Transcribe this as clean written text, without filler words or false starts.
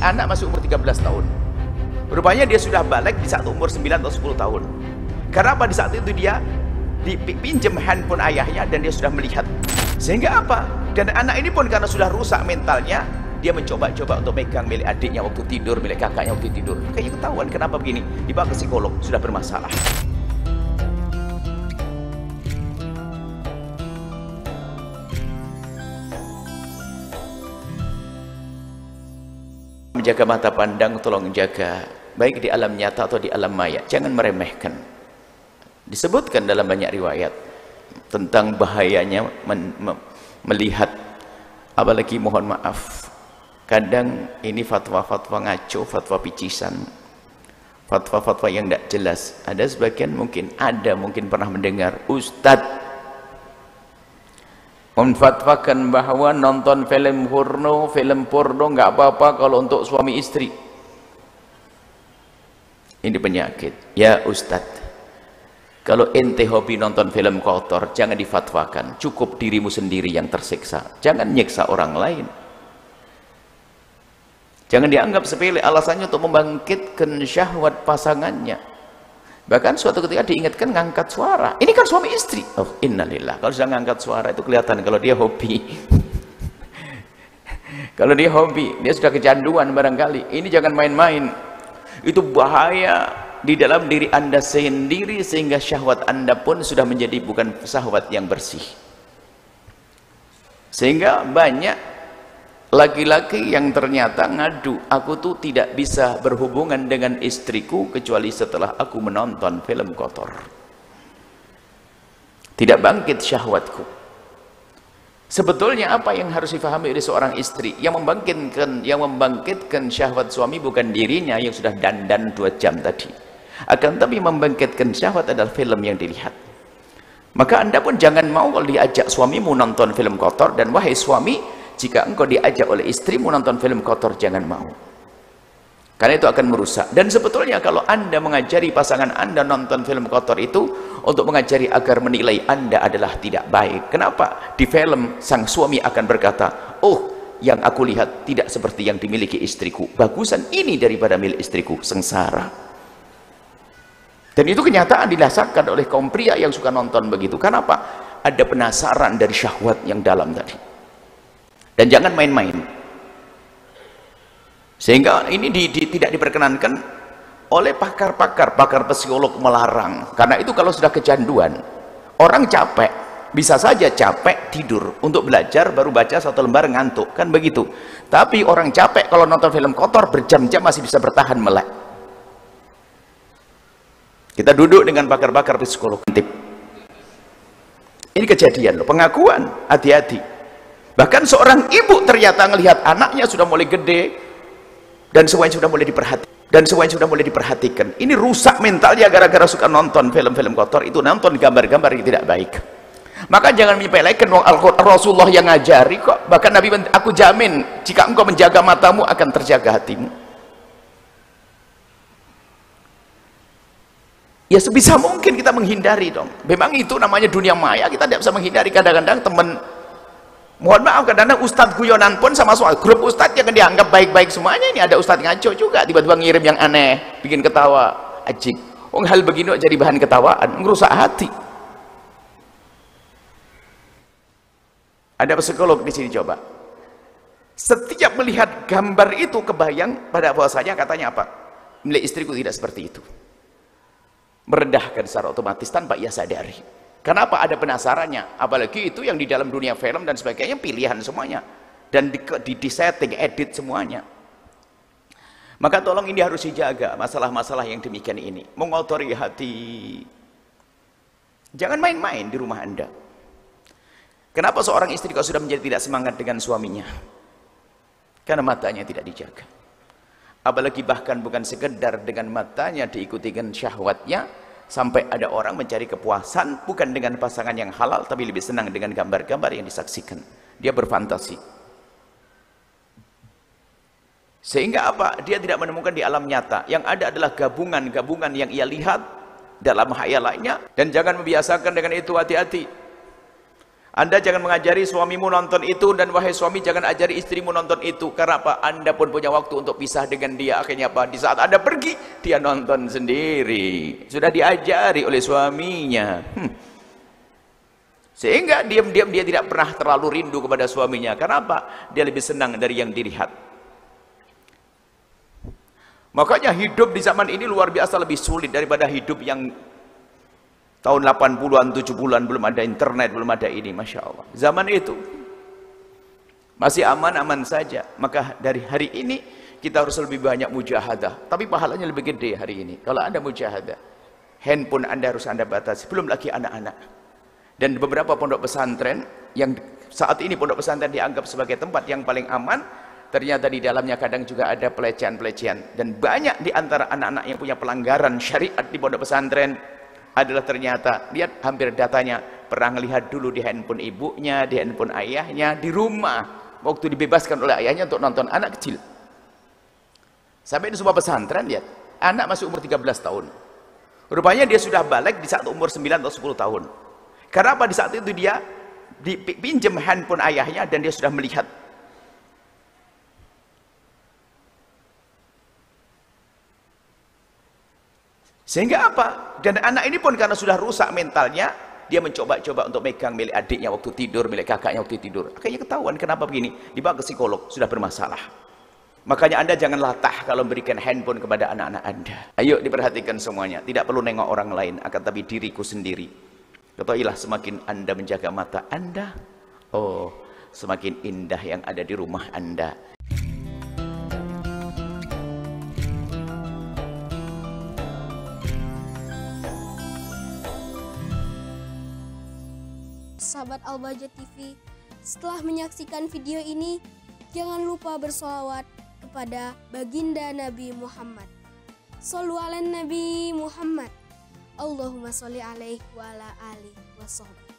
anak masih umur 13 tahun. Rupanya dia sudah balik di saat umur 9 atau 10 tahun. Karena apa? Di saat itu dia dipinjam handphone ayahnya dan dia sudah melihat. Sehingga apa? Dan anak ini pun karena sudah rusak mentalnya, dia mencoba-coba untuk megang milik adiknya waktu tidur, milik kakaknya waktu tidur. Kayaknya ketahuan kenapa begini. Dibawa ke psikolog, sudah bermasalah. Menjaga mata pandang, tolong jaga, baik di alam nyata atau di alam maya. Jangan meremehkan. Disebutkan dalam banyak riwayat tentang bahayanya melihat, apalagi mohon maaf, kadang ini fatwa-fatwa ngaco, fatwa picisan, fatwa-fatwa yang tidak jelas. Ada sebagian mungkin pernah mendengar ustadz memfatwakan bahwa nonton film porno nggak apa-apa kalau untuk suami istri. Ini penyakit. Ya ustadz, kalau ente hobi nonton film kotor, jangan difatwakan. Cukup dirimu sendiri yang tersiksa. Jangan nyiksa orang lain. Jangan dianggap sepele alasannya untuk membangkitkan syahwat pasangannya. Bahkan suatu ketika diingatkan ngangkat suara. Ini kan suami istri. Oh, innalillah. Kalau sudah ngangkat suara itu kelihatan kalau dia hobi. Kalau dia hobi, dia sudah kecanduan barangkali. Ini jangan main-main. Itu bahaya di dalam diri Anda sendiri, sehingga syahwat Anda pun sudah menjadi bukan syahwat yang bersih. Sehingga banyak laki-laki yang ternyata ngadu, aku tuh tidak bisa berhubungan dengan istriku kecuali setelah aku menonton film kotor. Tidak bangkit syahwatku. Sebetulnya apa yang harus difahami oleh seorang istri? Yang membangkitkan syahwat suami bukan dirinya yang sudah dandan 2 jam tadi. Akan tapi membangkitkan syahwat adalah film yang dilihat. Maka Anda pun jangan mau kalau diajak suamimu nonton film kotor, dan wahai suami, jika engkau diajak oleh istrimu nonton film kotor, jangan mau. Karena itu akan merusak. Dan sebetulnya kalau Anda mengajari pasangan Anda nonton film kotor itu untuk mengajari agar menilai Anda adalah tidak baik. Kenapa? Di film sang suami akan berkata, oh, yang aku lihat tidak seperti yang dimiliki istriku. Bagusan ini daripada milik istriku, sengsara. Dan itu kenyataan dirasakan oleh kaum pria yang suka nonton begitu. Kenapa? Ada penasaran dari syahwat yang dalam tadi. Dan jangan main-main. Sehingga ini tidak diperkenankan oleh pakar psikolog, melarang. Karena itu kalau sudah kecanduan, orang capek, bisa saja capek tidur untuk belajar, baru baca 1 lembar ngantuk, kan begitu. Tapi orang capek kalau nonton film kotor berjam-jam masih bisa bertahan melek. Kita duduk dengan pakar psikolog. Ini kejadian loh, pengakuan, hati-hati. Bahkan seorang ibu ternyata melihat anaknya sudah mulai gede dan semuanya sudah mulai diperhatikan. Ini rusak mentalnya gara-gara suka nonton film-film kotor itu, nonton gambar-gambar yang tidak baik. Maka jangan menyepelekan, Rasulullah yang ngajari kok. Bahkan Nabi, aku jamin jika engkau menjaga matamu akan terjaga hatimu. Ya sebisa mungkin kita menghindari dong. Memang itu namanya dunia maya, kita tidak bisa menghindari. Kadang-kadang teman, mohon maaf, kadang-kadang ustadz guyonan pun sama soal grup ustadz yang dianggap baik-baik semuanya. Ini ada ustadz ngaco juga, tiba-tiba ngirim yang aneh, bikin ketawa, ajib. Oh, hal begini jadi bahan ketawaan, ngerusak hati. Ada psikolog di sini coba. Setiap melihat gambar itu kebayang pada bahwasanya katanya apa? Milik istriku tidak seperti itu. Merendahkan secara otomatis tanpa ia sadari. Kenapa? Ada penasarannya. Apalagi itu yang di dalam dunia film dan sebagainya, pilihan semuanya. Dan di setting, edit semuanya. Maka tolong ini harus dijaga, masalah-masalah yang demikian ini. Mengotori hati. Jangan main-main di rumah Anda. Kenapa seorang istri kalau sudah menjadi tidak semangat dengan suaminya? Karena matanya tidak dijaga. Apalagi bahkan bukan sekedar dengan matanya diikuti dengan syahwatnya, sampai ada orang mencari kepuasan bukan dengan pasangan yang halal, tapi lebih senang dengan gambar-gambar yang disaksikan. Dia berfantasi. Sehingga apa? Dia tidak menemukan di alam nyata. Yang ada adalah gabungan-gabungan yang ia lihat dalam khayalannya. Dan jangan membiasakan dengan itu, hati-hati. Anda jangan mengajari suamimu nonton itu, dan wahai suami jangan ajari istrimu nonton itu. Karena apa? Anda pun punya waktu untuk pisah dengan dia. Akhirnya apa? Di saat Anda pergi, dia nonton sendiri. Sudah diajari oleh suaminya. Sehingga diam-diam dia tidak pernah terlalu rindu kepada suaminya. Karena apa? Dia lebih senang dari yang dilihat. Makanya hidup di zaman ini luar biasa lebih sulit daripada hidup yang tahun 80-an, 70-an, belum ada internet, belum ada ini, Masya Allah. Zaman itu masih aman-aman saja. Maka dari hari ini kita harus lebih banyak mujahadah. Tapi pahalanya lebih gede hari ini. Kalau Anda mujahadah, handphone Anda harus Anda batasi. Belum lagi anak-anak. Dan beberapa pondok pesantren, yang saat ini pondok pesantren dianggap sebagai tempat yang paling aman, ternyata di dalamnya kadang juga ada pelecehan-pelecehan. Dan banyak di antara anak-anak yang punya pelanggaran syariat di pondok pesantren adalah ternyata, lihat hampir datanya, pernah melihat dulu di handphone ibunya, di handphone ayahnya, di rumah, waktu dibebaskan oleh ayahnya untuk nonton anak kecil. Sampai di sebuah pesantren, lihat, anak masih umur 13 tahun. Rupanya dia sudah balik di saat umur 9 atau 10 tahun. Karena apa? Di saat itu dia dipinjam handphone ayahnya dan dia sudah melihat. Sehingga apa? Dan anak ini pun karena sudah rusak mentalnya, dia mencoba-coba untuk megang milik adiknya waktu tidur, milik kakaknya waktu tidur. Akhirnya ketahuan kenapa begini, dibawa ke psikolog, sudah bermasalah. Makanya Anda jangan latah kalau memberikan handphone kepada anak-anak Anda. Ayo diperhatikan semuanya, tidak perlu nengok orang lain, akan tapi diriku sendiri. Ketahuilah semakin Anda menjaga mata Anda, oh, semakin indah yang ada di rumah Anda. Sahabat Al-Bahjah TV, setelah menyaksikan video ini, jangan lupa bersolawat kepada baginda Nabi Muhammad. Shollu ala Nabi Muhammad. Allahumma sholli alaihi wa ala alihi wa sahbihi.